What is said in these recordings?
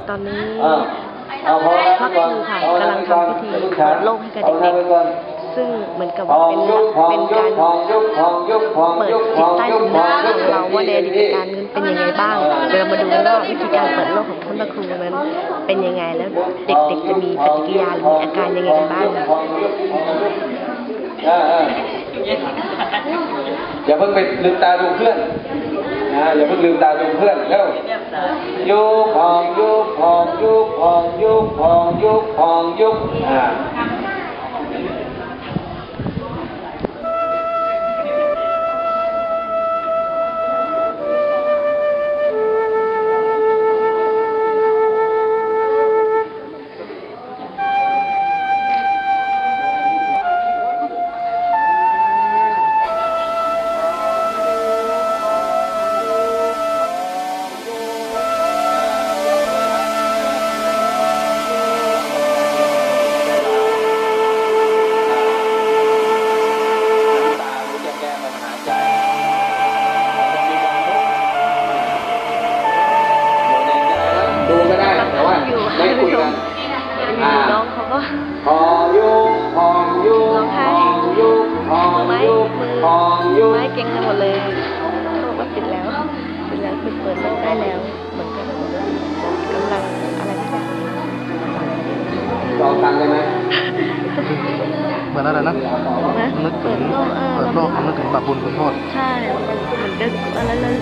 ตอนนี้พระครูค่ะกำลังทำพิธีเปิดโลกให้กับเด็กๆซึ่งเหมือนกับว่าเป็นการเปิดจิตใต้สำนึกของเราว่าในอดีตการเงินเป็นยังไงบ้างเดี๋ยวมาดูว่าวิธีการเปิดโลกของท่านพระครูนั้นเป็นยังไงแล้วเด็กๆจะมีปฏิกิริยาหรือมีอาการยังไงกันบ้างอย่าเพิ่งไปลืมตาดูเพื่อนอย่าเพิ่งลืมตาดูเพื่อนเร็วยุบพองยุบพองยุบพองยุบพองยุบพองยุบน้องเขาก็พองยุบพองยุบพองยุบพองยุบพองยุบไม้เก่งทั้งหมดเลยเขาบอกว่าปิดแล้วคือเปิดโลกได้แล้วเหมือนกันกำลังอะไรสักอย่างลองฟังได้ไหมเหมือนอะไรนะนึกถึงเปิดโลกนึกถึงบาปบุญคุณโทษใช่เหมือนกันแล้วนึก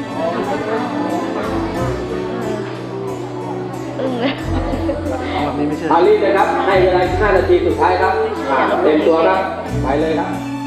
อาลีเลยครับให้เวลา5 นาทีสุดท้ายครับเต็มตัวครับไปเลยครับ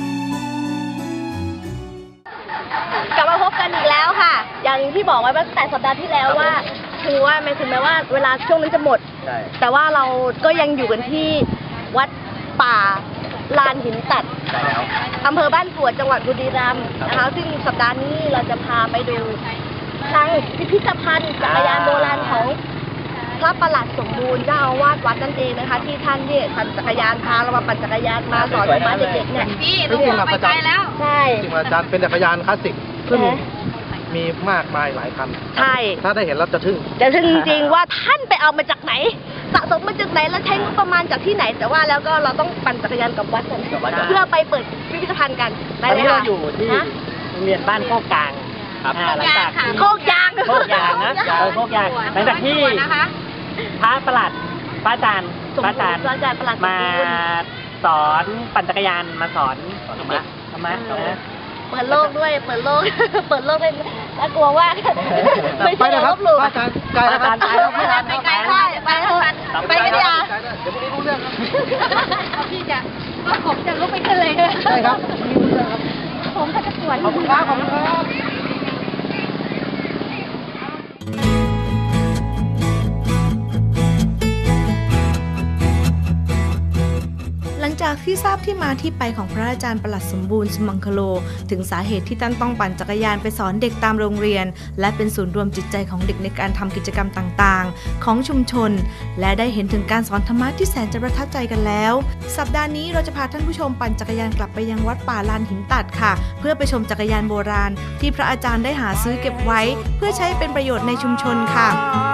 กลับมาพบกันอีกแล้วค่ะอย่างที่บอกไว้ตั้งแต่สัปดาห์ที่แล้วว่าถึงแม้ว่าเวลาช่วงนี้จะหมดแต่ว่าเราก็ยังอยู่กันที่วัดป่าลานหินตัดอำเภอบ้านกรวดจังหวัดบุรีรัมย์นะคะซึ่งสัปดาห์นี้เราจะพาไปดูทางพิพิธภัณฑ์จักรยานโบราณของพระประหลัดสมบูรณ์เจ้าอาวาสวัดนั่นเองนะคะที่ท่านเนี่ยปั่นจักรยานพาเรามาปั่นจักรยานมาสอนมาเด็กๆเนี่ยพี่ต้องไปไกลแล้วใช่จริงอาจารย์เป็นจักรยานคลาสสิกซึ่งมีมากมายหลายคันใช่ถ้าได้เห็นแล้วจะทึ่งจริงๆว่าท่านไปเอามาจากไหนสะสมมาจากไหนแล้วใช้งบประมาณจากที่ไหนแต่ว่าแล้วก็เราต้องปั่นจักรยานกับวัดกันเพื่อไปเปิดพิพิธภัณฑ์กันไปเลยค่ะอยู่ที่โรงเรียนบ้านโคกกลางหลังจากโคกยางนะโคกยางหลังจากที่พระประหลัดพระอาจารย์มาสอนปั่นจักรยานมาสอนธรรมะนะเปิดโลกด้วยเปิดโลกเลยน่ากลัวว่าไม่ใช่ลบหลู่อาจารย์ไกลแล้วครับไปไม่ได้เดี๋ยวพรุ่งนี้รู้เรื่องครับพี่ผมจะลุกไปขึ้นเลยใช่ครับรู้เรื่องครับผมก็จะปวดขอบคุณครับหลังจากที่ทราบที่มาที่ไปของพระอาจารย์ประหลัดสมบูรณ์สมังคโลถึงสาเหตุที่ท่านต้องปั่นจักรยานไปสอนเด็กตามโรงเรียนและเป็นศูนย์รวมจิตใจของเด็กในการทำกิจกรรมต่างๆของชุมชนและได้เห็นถึงการสอนธรรมะที่แสนจะประทับใจกันแล้วสัปดาห์นี้เราจะพาท่านผู้ชมปั่นจักรยานกลับไปยังวัดป่าลานหินตัดค่ะเพื่อไปชมจักรยานโบราณที่พระอาจารย์ได้หาซื้อเก็บไว้เพื่อใช้เป็นประโยชน์ในชุมชนค่ะ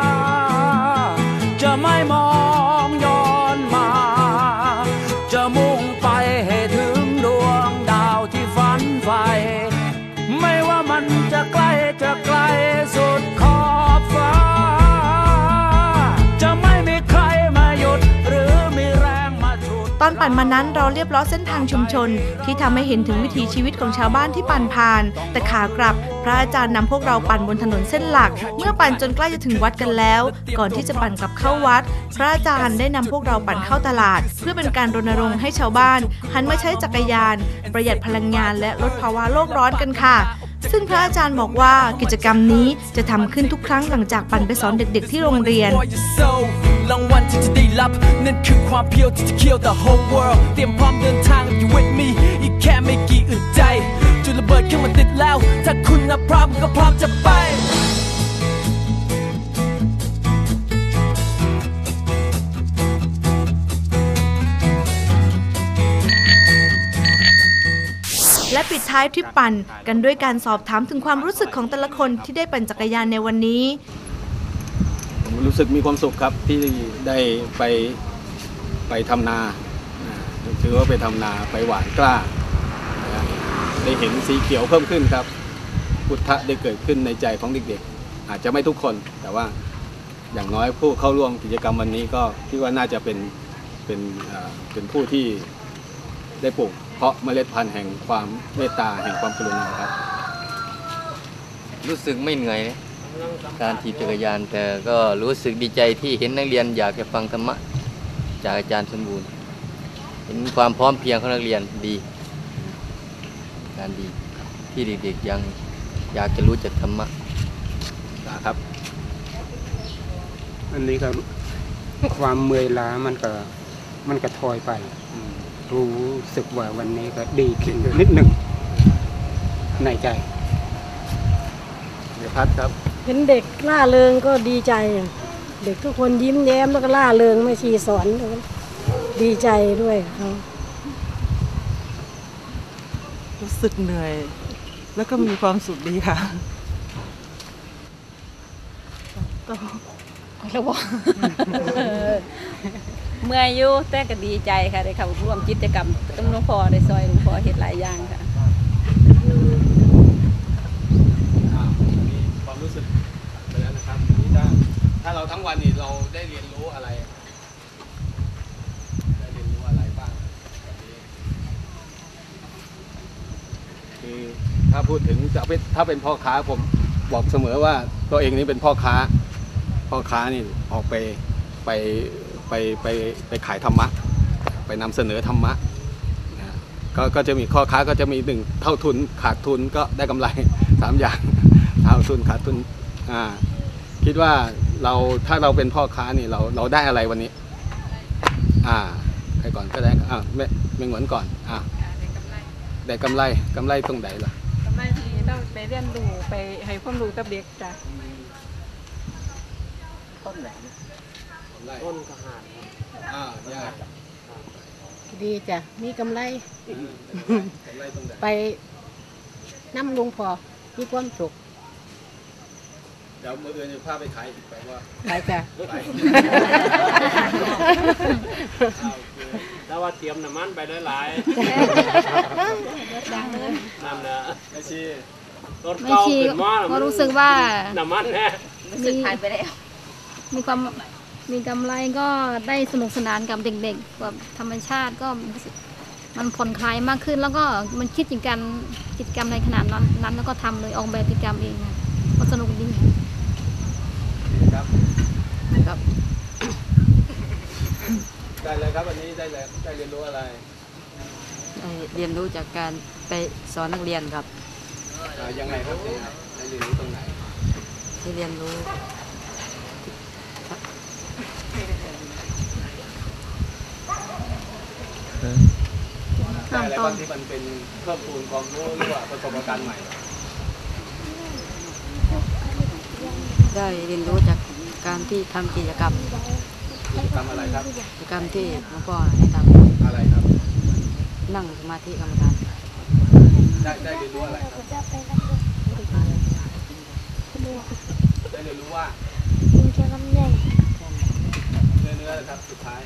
จะไม่มองย้อนมาจะมุ่งไปให้ถึงดวงดาวที่ฝันใฝ่ไม่ว่ามันจะไกลสุดขอบฟ้าจะไม่มีใครมาหยุดหรือมีแรงมาฉุดตอนปั่นมานั้นเราเรียบล้อเส้นทางชุมชนที่ทำให้เห็นถึงวิถีชีวิตของชาวบ้านที่ปั่นผ่านแต่ขากลับพระอาจารย์นำพวกเราปั่นบนถนนเส้นหลักเมื่อปั่นจนใกล้จะถึงวัดกันแล้วก่อนที่จะปั่นกลับเข้าวัดพระอาจารย์ได้นำพวกเราปั่นเข้าตลาดเพื่อเป็นการรณรงค์ให้ชาวบ้านหันมาใช้จักรยานประหยัดพลังงานและลดภาวะโลกร้อนกันค่ะซึ่งพระอาจารย์บอกว่ากิจกรรมนี้จะทำขึ้นทุกครั้งหลังจากปั่นไปสอนเด็กๆที่โรงเรียนรางวัลที่จะได้รับนั่นคือความเพียรที่จะเคี่ยว the whole world เตรียมพร้อมเดินทาง you with me อีกแค่ไม่กี่อึดใจจุดระเบิดขึ้นมาติดแล้วถ้าคุณพร้อมก็พร้อมจะไปและปิดท้ายทริปปั่นกันด้วยการสอบถามถึงความรู้สึกของแต่ละคนที่ได้ปั่นจักรยานในวันนี้รู้สึกมีความสุขครับที่ได้ไปทำนาถือว่าไปทำนาไปหว่านกล้าได้เห็นสีเขียวเพิ่มขึ้นครับพุทธะได้เกิดขึ้นในใจของเด็กๆอาจจะไม่ทุกคนแต่ว่าอย่างน้อยผู้เข้าร่วมกิจกรรมวันนี้ก็คิดว่าน่าจะเป็นผู้ที่ได้ปลูกเพาะเมล็ดพันธุ์แห่งความเมตตาแห่งความกรุณาครับรู้สึกไม่เหนื่อยนะการขี่จักรยานแต่ก็รู้สึกดีใจที่เห็นนักเรียนอยากจะฟังธรรมะจากอาจารย์สมบูรณ์เห็นความพร้อมเพรียงของนักเรียนดีการดีที่เด็กๆยังอยากจะรู้จักธรรมะครับอันนี้ก็ความเมื่อยล้ามันก็ถอยไปรู้สึกว่าวันนี้ก็ดีขึ้นนิดหนึ่งในใจเดี๋ยวพัดครับเห็นเด็กล่าเริงก็ดีใจเด็กทุกคนยิ้มแย้มแล้วก็ล่าเริงแม่ชีสอนดีใจด้วยเขารู้สึกเหนื่อยแล้วก็มีความสุขดีค่ะแล้วบอกเมื่ออยู่แต่ก็ดีใจค่ะได้เข้าร่วมกิจกรรมกับหลวงพ่อได้ซอยหลวงพ่อเฮ็ดหลายอย่างค่ะมีความรู้สึกไปแล้วนะครับถ้าเราทั้งวันนี่เราได้เรียนรู้อะไรบ้างคือถ้าพูดถึงถ้าเป็นพ่อค้าผมบอกเสมอว่าตัวเองนี่เป็นพ่อค้านี่ออกไปขายธรรมะไปนำเสนอธรรมะก็จะมีข้อค้าก็จะมี1เท่าทุนขาดทุนก็ได้กำไร3อย่างเท่าทุนขาดทุนคิดว่าถ้าเราเป็นพ่อค้านี่เราได้อะไรวันนี้ใครก่อนก็ได้ไม่เหมือนก่อนได้กำไรตรงไหนล่ะกำไรที่เราไปเรียนรู้ไปให้ความรู้กับเด็กจ้ะต้นไหนต้นกระหาญาติดีจ้ะมีกำไรไปน้ำลุงพอมีความสุขเดี๋ยวมือเดือนจะพาไปขายอีกไปว่าไปจ้ะแล้วว่าเตรียมน้ำมันไปหลายน้ำเนอะไม่ชีรถเก่าขึ้นมาก็รู้สึกว่าน้ำมันแน่รู้สึกผ่านไปแล้วมีกำไรก็ได้สนุกสนานกับเด็กๆกับธรรมชาติก็มันผ่อนคลายมากขึ้นแล้วก็มันคิดกิจกรรมในขนาดนั้นแล้วก็ทำเลยออกแบบกิจกรรมเองก็สนุกดีครับได้เลยครับวันนี้ได้เรียนรู้อะไรเรียนรู้จากการไปสอนนักเรียนครับยังไงครับได้เรียนรู้ตรงไหนที่เรียนรู้อะไรบ้างที่มันเป็นเพิ่มพูนความรู้หรือว่าประสบการณ์ใหม่ได้เรียนรู้จากการที่ทำกิจกรรมอะไรครับกิจกรรมที่หลวงพ่อให้ทำอะไรครับนั่งสมาธิกรรมฐานได้เรียนรู้อะไรครับได้เรียนรู้ว่าเนื้อครับสุดท้าย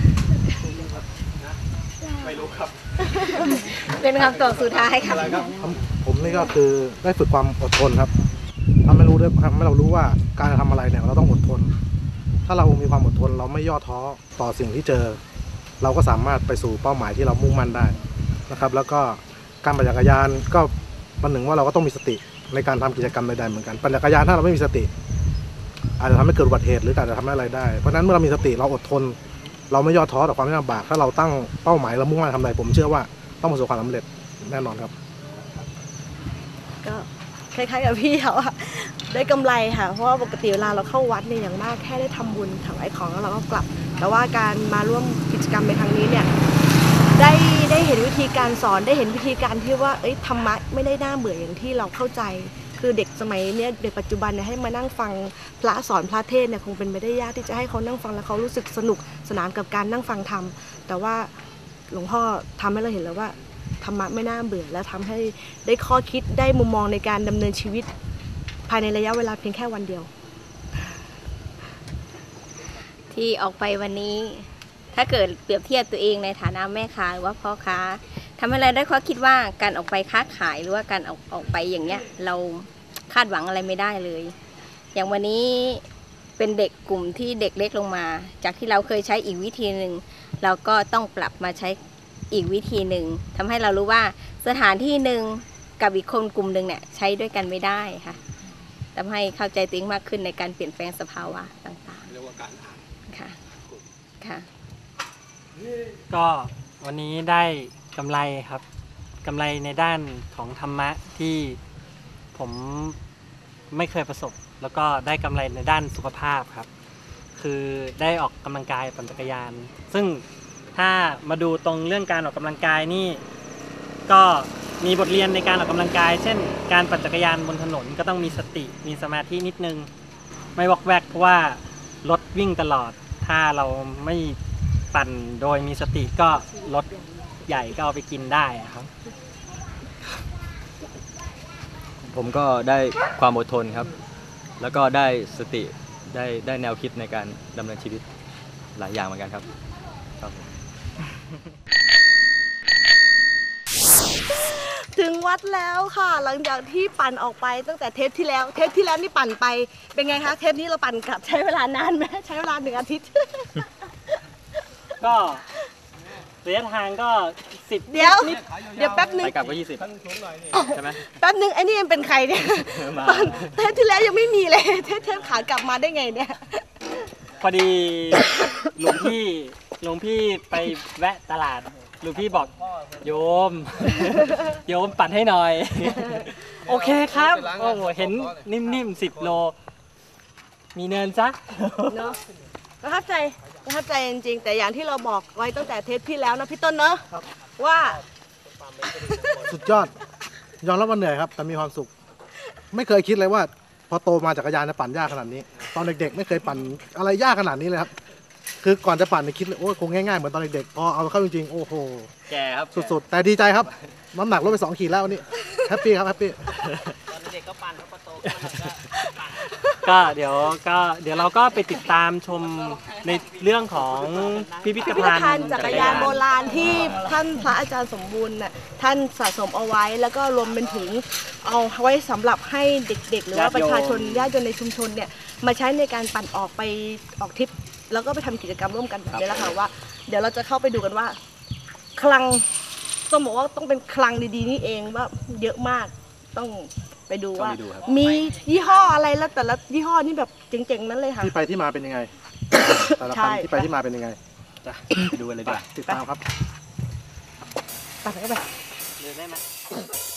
ไม่รู้ครับเป็นคำตอบสุดท้ายค่ะผมนี่ก็คือได้ฝึกความอดทนครับทำให้เรารู้ว่าการทำอะไรเนี่ยเราต้องอดทนถ้าเรามีความอดทนเราไม่ย่อท้อต่อสิ่งที่เจอเราก็สามารถไปสู่เป้าหมายที่เรามุ่งมั่นได้นะครับแล้วก็การปั่นจักรยานก็มันหนึ่งว่าเราก็ต้องมีสติในการทำกิจกรรมใดๆเหมือนกันปั่นจักรยานถ้าเราไม่มีสติอาจจะทำให้เกิดอุบัติเหตุหรืออาจจะทำให้อะไรได้เพราะฉะนั้นเมื่อเรามีสติเราอดทนเราไม่ย่อท้อต่อความยากลำบากถ้าเราตั้งเป้าหมายเรามุ่งมั่นทำอะไรผมเชื่อว่าต้องประสบความสำเร็จแน่นอนครับก็คล้ายๆกับพี่เขาอะได้กำไรค่ะเพราะว่าปกติเวลาเราเข้าวัดเนี่ยอย่างมากแค่ได้ทำบุญถวายของแล้วเราก็กลับแต่ว่าการมาร่วมกิจกรรมในครั้งนี้เนี่ยได้เห็นวิธีการสอนได้เห็นวิธีการที่ว่าธรรมะไม่ได้น่าเบื่ออย่างที่เราเข้าใจคือเด็กสมัยนี้เด็กปัจจุบันเนี่ยให้มานั่งฟังพระสอนพระเทศเนี่ยคงเป็นไปได้ยากที่จะให้เขานั่งฟังแล้วเขารู้สึกสนุกสนานกับการนั่งฟังธรรมแต่ว่าหลวงพ่อทำให้เราเห็นแล้วว่าธรรมะไม่น่าเบื่อและทำให้ได้ข้อคิดได้มุมมองในการดำเนินชีวิตภายในระยะเวลาเพียงแค่วันเดียวที่ออกไปวันนี้ถ้าเกิดเปรียบเทียบตัวเองในฐานะแม่ค้าหรือว่าพ่อค้าทำให้เราได้ข้อคิดว่าการออกไปค้าขายหรือว่าการออกไปอย่างเงี้ยเราคาดหวังอะไรไม่ได้เลย อย่างวันนี้เป็นเด็กกลุ่มที่เด็กเล็กลงมาจากที่เราเคยใช้อีกวิธีหนึ่งเราก็ต้องปรับมาใช้อีกวิธีหนึ่งทำให้เรารู้ว่าสถานที่หนึ่งกับอีกคนกลุ่มหนึ่งเนี่ยใช้ด้วยกันไม่ได้ค่ะทำให้เข้าใจตัวเองมากขึ้นในการเปลี่ยนแปลงสภาวะต่างๆเรียกว่าการอ่านค่ะค่ะก็วันนี้ได้กำไรครับกำไรในด้านของธรรมะที่ผมไม่เคยประสบแล้วก็ได้กำไรในด้านสุขภาพครับคือได้ออกกำลังกายปั่นจักรยานซึ่งถ้ามาดูตรงเรื่องการออกกำลังกายนี่ก็มีบทเรียนในการออกกำลังกายเช่นการปั่นจักรยานบนถนนก็ต้องมีสติมีสมาธินิดนึงไม่วอกแวกเพราะว่ารถวิ่งตลอดถ้าเราไม่ปั่นโดยมีสติก็รถใหญ่ก็เอาไปกินได้ครับผมก็ได้ความอดทนครับแล้วก็ได้สติได้แนวคิดในการดำเนินชีวิตหลายอย่างเหมือนกันครับถึงวัดแล้วค่ะหลังจากที่ปั่นออกไปตั้งแต่เทปที่แล้วนี่ปั่นไปเป็นไงคะเทปนี้เราปั่นกลับใช้เวลานานไหมใช้เวลา1 อาทิตย์ก็ระยะทางก็10 เดี๋ยวแป๊บนึงไปกลับก็20ใช่ไหมแป๊บนึงไอ้นี่ยังเป็นใครเนี่ยตอนเทปที่แล้วยังไม่มีเลยเทปขากลับมาได้ไงเนี่ยพอดีหลวงพี่ไปแวะตลาดหลวงพี่บอกโยมปั่นให้หน่อยโอเคครับโอ้โหเห็นนิ่มๆ10 โลมีเนินซะเนาะประทับใจจริงๆแต่อย่างที่เราบอกไว้ตั้งแต่เทปที่แล้วนะพี่ต้นเนาะว่าสุดยอดยอมรับว่าเหนื่อยครับแต่มีความสุขไม่เคยคิดเลยว่าพอโตมาจักรยานจะปั่นยากขนาดนี้ตอนเด็กๆไม่เคยปั่นอะไรยากขนาดนี้เลยครับคือก่อนจะปั่นคิดเลยโอ้คงง่ายๆเหมือนตอนเด็กๆพอเอาเข้าจริงๆโอ้โหแก่ครับสุดๆแต่ดีใจครับน้ำหนักลดไป2 ขีดแล้ววันนี้แฮปปี้ครับแฮปปี้ตอนเด็กก็ปั่นเขาโตก็เดี๋ยวเราก็ไปติดตามชมในเรื่องของพิพิธภัณฑ์จักรยานโบราณที่ท่านพระอาจารย์สมบูรณ์น่ะท่านสะสมเอาไว้แล้วก็รวมเป็นถึงเอาไว้สำหรับให้เด็กๆหรือว่าประชาชนญาติโยมในชุมชนเนี่ยมาใช้ในการปั่นออกไปออกทริปแล้วก็ไปทำกิจกรรมร่วมกันแบบนี้แหละค่ะว่าเดี๋ยวเราจะเข้าไปดูกันว่าคลังต้องบอกว่าต้องเป็นคลังดีๆนี่เองว่าเยอะมากต้องไปดูว่ามียี่ห้ออะไรแล้วแต่ละยี่ห้อนี่แบบเจ๋งๆนั้นเลยค่ะที่ไปที่มาเป็นยังไงแต่ละคันที่ไปที่มาเป็นยังไงดูกันเลยดีกว่าติดตามครับไปเข้าไปเดินได้ไหม